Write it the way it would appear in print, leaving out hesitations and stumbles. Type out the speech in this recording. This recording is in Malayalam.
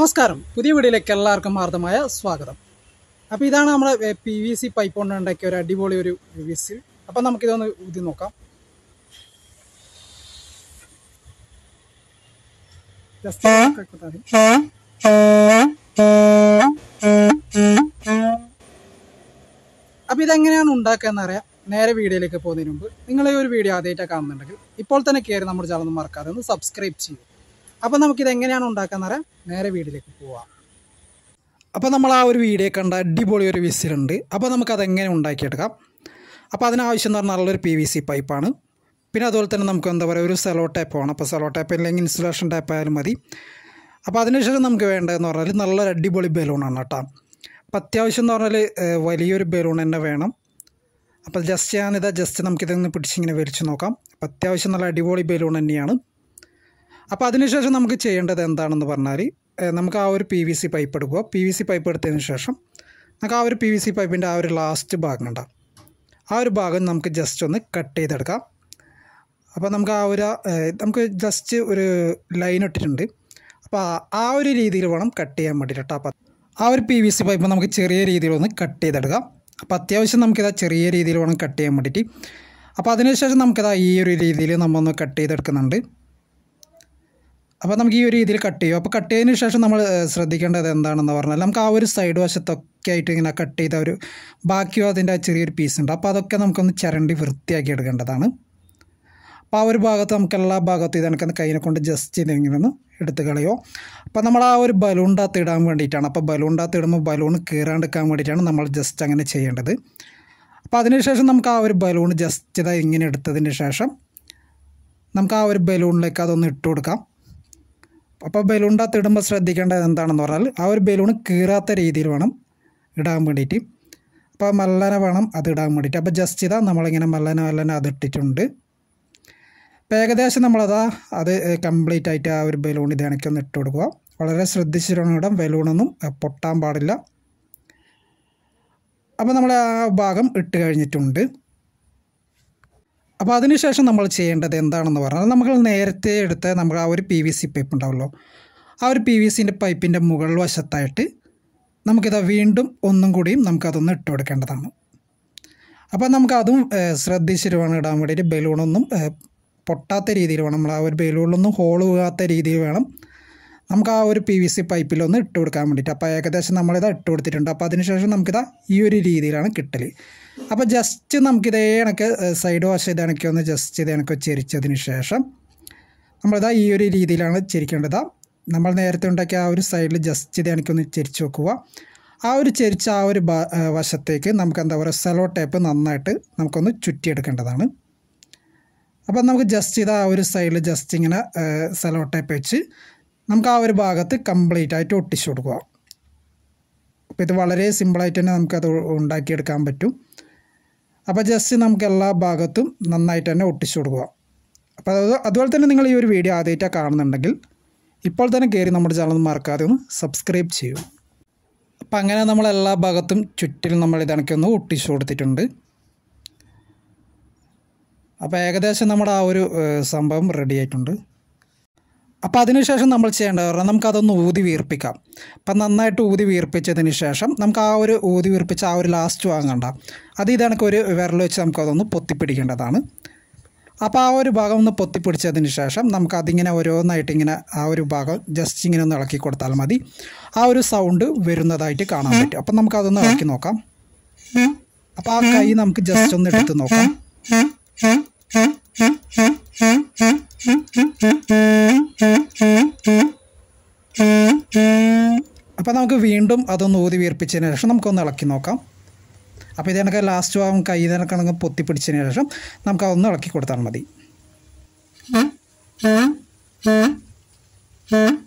നമസ്കാരം, പുതിയ വീഡിയോയിലേക്ക് എല്ലാവർക്കും ഹാർദമായ സ്വാഗതം. അപ്പോൾ ഇതാണ് നമ്മുടെ PVC പൈപ്പ് കൊണ്ട് ഉണ്ടാക്കിയ ഒരു അടിപൊളി ഒരു വിസിൽ. അപ്പോൾ നമുക്കിതൊന്ന് ഊതി നോക്കാം. അപ്പോൾ ഇതെങ്ങനെയാണ് ഉണ്ടാക്കുക അറിയാം. നേരെ വീഡിയോയിലേക്ക് പോകുന്നതിന് മുമ്പ് നിങ്ങൾ ഈ ഒരു വീഡിയോ ആദ്യമായിട്ട് കാണുന്നുണ്ടെങ്കിൽ ഇപ്പോൾ തന്നെ കയറി നമ്മുടെ ചാനൽ മറക്കാതെ ഒന്ന് സബ്സ്ക്രൈബ് ചെയ്യും. അപ്പോൾ നമുക്കിത് എങ്ങനെയാണ് ഉണ്ടാക്കാന്ന് അറിയാം. നേരെ വീഡിയോയിലേക്ക് പോവാം. അപ്പോൾ നമ്മൾ ആ ഒരു വീഡിയോ കണ്ട അടിപൊളി ഒരു വിസിലുണ്ട്. അപ്പോൾ നമുക്കതെങ്ങനെ ഉണ്ടാക്കിയെടുക്കാം. അപ്പോൾ അതിനാവശ്യം എന്ന് പറഞ്ഞാൽ നല്ലൊരു PVC പൈപ്പാണ്. പിന്നെ അതുപോലെ തന്നെ നമുക്ക് എന്താ പറയുക, ഒരു സെലോ ടേപ്പ് വേണം. അപ്പോൾ സെലോ ടേപ്പ് അല്ലെങ്കിൽ ഇൻസുലേഷൻ ടേപ്പ് ആയാലും മതി. അപ്പോൾ അതിനുശേഷം നമുക്ക് വേണ്ടതെന്ന് പറഞ്ഞാൽ നല്ലൊരു അടിപൊളി ബലൂണാണ് കേട്ടോ. അപ്പോൾ അത്യാവശ്യം എന്ന് പറഞ്ഞാൽ വലിയൊരു ബലൂൺ തന്നെ വേണം. അപ്പോൾ ജസ്റ്റ് നമുക്കിതൊന്ന് പിടിച്ചിങ്ങനെ വലിച്ചു നോക്കാം. അപ്പോൾ അത്യാവശ്യം നല്ല അടിപൊളി ബലൂൺ തന്നെയാണ്. അപ്പോൾ അതിനുശേഷം നമുക്ക് ചെയ്യേണ്ടത് എന്താണെന്ന് പറഞ്ഞാൽ, നമുക്ക് ആ ഒരു PVC പൈപ്പ് എടുക്കുക. PVC പൈപ്പ് എടുത്തതിന് ശേഷം നമുക്ക് ആ ഒരു PVC പൈപ്പിൻ്റെ ആ ഒരു ലാസ്റ്റ് ഭാഗം ഉണ്ടാകും. ആ ഒരു ഭാഗം നമുക്ക് ജസ്റ്റ് ഒന്ന് കട്ട് ചെയ്തെടുക്കാം. അപ്പോൾ നമുക്ക് ജസ്റ്റ് ഒരു ലൈൻ ഇട്ടിട്ടുണ്ട്. അപ്പോൾ ആ ഒരു രീതിയിൽ വേണം കട്ട് ചെയ്യാൻ വേണ്ടിയിട്ട് കേട്ടോ. അപ്പോൾ ആ ഒരു PVC പൈപ്പ് നമുക്ക് ചെറിയ രീതിയിലൊന്ന് കട്ട് ചെയ്തെടുക്കാം. അപ്പോൾ അത്യാവശ്യം നമുക്കിതാ ചെറിയ രീതിയിൽ വേണം കട്ട് ചെയ്യാൻ വേണ്ടിയിട്ട്. അപ്പോൾ അതിനുശേഷം നമുക്കിതാ ഈ ഒരു രീതിയിൽ നമ്മളൊന്ന് കട്ട് ചെയ്തെടുക്കുന്നുണ്ട്. അപ്പോൾ നമുക്ക് ഈ ഒരു രീതിയിൽ കട്ട് ചെയ്യും. അപ്പോൾ കട്ട് ചെയ്തതിന് ശേഷം നമ്മൾ ശ്രദ്ധിക്കേണ്ടത് എന്താണെന്ന് പറഞ്ഞാൽ, നമുക്ക് ആ ഒരു സൈഡ് വശത്തൊക്കെ ആയിട്ട് ഇങ്ങനെ കട്ട് ചെയ്ത ഒരു ബാക്കിയോ അതിൻ്റെ ചെറിയൊരു പീസ് ഉണ്ട്. അപ്പോൾ അതൊക്കെ നമുക്കൊന്ന് ചിരണ്ടി വൃത്തിയാക്കി എടുക്കേണ്ടതാണ്. അപ്പോൾ ആ ഒരു ഭാഗത്ത് നമുക്ക് എല്ലാ ഭാഗത്തും ഇതെനിക്കൊന്ന് കൈനെ കൊണ്ട് ജസ്റ്റ് ഇതിങ്ങനെ ഒന്ന് എടുത്ത് കളയോ. അപ്പോൾ നമ്മൾ ആ ഒരു ബലൂണിൻ്റെ അകത്ത് ഇടാൻ വേണ്ടിയിട്ടാണ്. അപ്പോൾ ബലൂണിൻ്റെ അകത്ത് ഇടുമ്പോൾ ബലൂൺ കീറാണ്ടിരിക്കാൻ വേണ്ടിയിട്ടാണ് നമ്മൾ ജസ്റ്റ് അങ്ങനെ ചെയ്യേണ്ടത്. അപ്പോൾ അതിനുശേഷം നമുക്ക് ആ ഒരു ബലൂൺ ജസ്റ്റ് ഇതാ ഇങ്ങനെ എടുത്തതിന് ശേഷം നമുക്ക് ആ ഒരു ബലൂണിലേക്ക് അതൊന്ന് ഇട്ട് കൊടുക്കാം. അപ്പോൾ ബലൂണിൻ്റെ അകത്ത് ഇടുമ്പോൾ ശ്രദ്ധിക്കേണ്ടത് എന്താണെന്ന് പറഞ്ഞാൽ, ആ ഒരു ബലൂൺ കീറാത്ത രീതിയിൽ വേണം ഇടാൻ വേണ്ടിയിട്ട്. അപ്പോൾ മെല്ലനെ വേണം അത് ഇടാൻ വേണ്ടിയിട്ട്. അപ്പോൾ ജസ്റ്റ് ഇതാ നമ്മളിങ്ങനെ മെല്ലനെ അതിട്ടിട്ടുണ്ട്. അപ്പോൾ ഏകദേശം അത് കംപ്ലീറ്റ് ആയിട്ട് ആ ഒരു ബലൂൺ ഇത് ഇണക്കൊന്ന് ഇട്ട് കൊടുക്കുക. വളരെ ശ്രദ്ധിച്ചിട്ടാണ് ഇടാം, ബലൂണൊന്നും പൊട്ടാൻ പാടില്ല. അപ്പോൾ നമ്മൾ ആ ഭാഗം ഇട്ട് കഴിഞ്ഞിട്ടുണ്ട്. അപ്പോൾ അതിനുശേഷം നമ്മൾ ചെയ്യേണ്ടത് എന്താണെന്ന് പറഞ്ഞാൽ, നമ്മൾ നേരത്തെ എടുത്ത നമ്മൾ ആ ഒരു PVC പൈപ്പ് ഉണ്ടാവുമല്ലോ, ആ ഒരു PVCൻ്റെ പൈപ്പിൻ്റെ മുകൾ വശത്തായിട്ട് നമുക്കിത് വീണ്ടും ഒന്നും കൂടിയും നമുക്കതൊന്ന് ഇട്ട് കൊടുക്കേണ്ടതാണ്. അപ്പോൾ നമുക്കതും ശ്രദ്ധിച്ചിട്ട് വേണം ഇടാൻ വേണ്ടിയിട്ട്. ബലൂണൊന്നും പൊട്ടാത്ത രീതിയിൽ വേണം, നമ്മൾ ആ ഒരു ബലൂണിലൊന്നും ഹോൾ വീഴാത്ത രീതിയിൽ വേണം നമുക്ക് ആ ഒരു PVC പൈപ്പിലൊന്ന് ഇട്ട് കൊടുക്കാൻ വേണ്ടിയിട്ട്. അപ്പോൾ ഏകദേശം നമ്മളിത് ഇട്ട് കൊടുത്തിട്ടുണ്ട്. അപ്പോൾ അതിനുശേഷം നമുക്കിതാ ഈ ഒരു രീതിയിലാണ് കിട്ടൽ. അപ്പോൾ ജസ്റ്റ് നമുക്കിതേ കണക്ക് സൈഡ് വശം ഇതണക്കി ഒന്ന് ജസ്റ്റ് ഇതണക്ക് ചെരിച്ചതിന് ശേഷം നമ്മളിതാ ഈ ഒരു രീതിയിലാണ് ചെരിക്കേണ്ടത്. നമ്മൾ നേരത്തെ ഉണ്ടാക്കിയ ആ ഒരു സൈഡിൽ ജസ്റ്റ് ഇതണക്കൊന്ന് ചെരിച്ച് വെക്കുക. ആ ഒരു ചെരിച്ച ആ ഒരു വശത്തേക്ക് നമുക്ക് എന്താ പറയുക, സെലോ ടേപ്പ് നന്നായിട്ട് നമുക്കൊന്ന് ചുറ്റിയെടുക്കേണ്ടതാണ്. അപ്പം നമുക്ക് ജസ്റ്റ് ഇതാ ആ ഒരു സൈഡിൽ ജസ്റ്റ് ഇങ്ങനെ സെലോ ടേപ്പ് വെച്ച് നമുക്ക് ആ ഒരു ഭാഗത്ത് കംപ്ലീറ്റ് ആയിട്ട് ഒട്ടിച്ചു കൊടുക്കുക. അപ്പോൾ ഇത് വളരെ സിമ്പിളായിട്ട് തന്നെ നമുക്കത് ഉണ്ടാക്കിയെടുക്കാൻ പറ്റും. അപ്പോൾ ജസ്റ്റ് നമുക്ക് എല്ലാ ഭാഗത്തും നന്നായിട്ട് തന്നെ ഒട്ടിച്ചു കൊടുക്കുക. അപ്പോൾ അതുപോലെ തന്നെ നിങ്ങൾ ഈ ഒരു വീഡിയോ ആദ്യമായിട്ടാണ് കാണുന്നുണ്ടെങ്കിൽ ഇപ്പോൾ തന്നെ കയറി നമ്മുടെ ചാനൽ മറക്കാതെ ഒന്ന് സബ്സ്ക്രൈബ് ചെയ്യൂ. അപ്പോൾ അങ്ങനെ നമ്മൾ എല്ലാ ഭാഗത്തും ചുറ്റിലും നമ്മൾ ഇതണക്കൊന്ന് ഒട്ടിച്ചു കൊടുത്തിട്ടുണ്ട്. അപ്പോൾ ഏകദേശം നമ്മുടെ ആ ഒരു സംഭവം റെഡി ആയിട്ടുണ്ട്. അപ്പോൾ അതിനുശേഷം നമ്മൾ ചെയ്യേണ്ടത് പറഞ്ഞാൽ നമുക്കതൊന്ന് ഊതി വീർപ്പിക്കാം. അപ്പം നന്നായിട്ട് ഊതി വീർപ്പിച്ചതിന് ശേഷം നമുക്ക് ആ ഒരു ഊതി വീർപ്പിച്ച ആ ഒരു ലാസ്റ്റ് വാങ്ങണ്ട, അത് ഇതണക്ക് ഒരു വിരൽ വെച്ച് നമുക്കതൊന്ന് പൊത്തിപ്പിടിക്കേണ്ടതാണ്. അപ്പോൾ ആ ഒരു ഭാഗം ഒന്ന് പൊത്തിപ്പിടിച്ചതിന് ശേഷം നമുക്കതിങ്ങനെ ഓരോന്നായിട്ട് ഇങ്ങനെ ആ ഒരു ഭാഗം ജസ്റ്റ് ഇങ്ങനെ ഒന്ന് ഇളക്കി കൊടുത്താൽ മതി. ആ ഒരു സൗണ്ട് വരുന്നതായിട്ട് കാണാൻ പറ്റും. അപ്പം നമുക്കതൊന്ന് ഇളക്കി നോക്കാം. അപ്പോൾ ആ കൈ നമുക്ക് ജസ്റ്റ് ഒന്ന് എടുത്ത് നോക്കാം. അപ്പോൾ നമുക്ക് വീണ്ടും അതൊന്ന് ഊതി വീർപ്പിച്ചതിന് ശേഷം നമുക്കൊന്ന് ഇളക്കി നോക്കാം. അപ്പോൾ ഇതേനൊക്കെ ലാസ്റ്റ് ഭാഗം കൈ കണക്ക് പൊത്തിപ്പിടിച്ചതിന് ശേഷം നമുക്കതൊന്ന് ഇളക്കി കൊടുത്താൽ മതി.